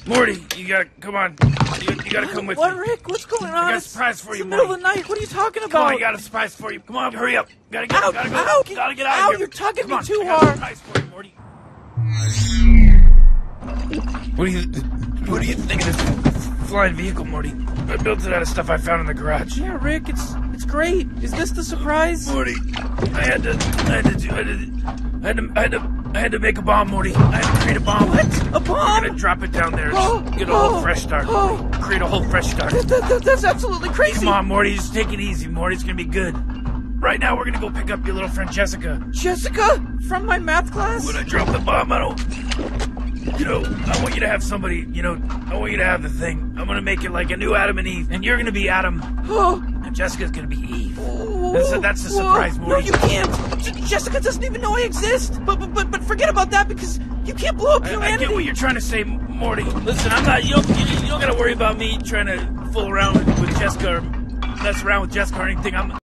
Morty, you gotta, come on. You gotta come with What, me. Rick? What's going on? I got a surprise for you, It's the middle of Morty. the night. What are you talking about? Come on, I got a surprise for you. Come on, hurry up. Gotta get, Ow, gotta go. ow, Gotta get out ow, of here. you're tugging Come me on, too I got a hard. surprise for you, Morty. What do you think of this flying vehicle, Morty? I built it out of stuff I found in the garage. Yeah, Rick, it's great. Is this the surprise? Morty, I had to make a bomb, Morty. I had to create a bomb. What? A bomb? I'm gonna drop it down there. Get a whole fresh start. Create a whole fresh start. That's absolutely crazy. Come on, Morty. Just take it easy, Morty. It's gonna be good. Right now, we're gonna go pick up your little friend Jessica. Jessica? From my math class? When I drop the bomb, I want you to have somebody, I want you to have the thing. I'm gonna make it like a new Adam and Eve, and you're gonna be Adam, and Jessica's gonna be Eve. That's the surprise, Morty. No, you can't. Jessica doesn't even know I exist. But forget about that because you can't blow up I humanity. get what you're trying to say, Morty. Listen, I'm not. You don't gotta worry about me trying to fool around with Jessica or mess around with Jessica or anything.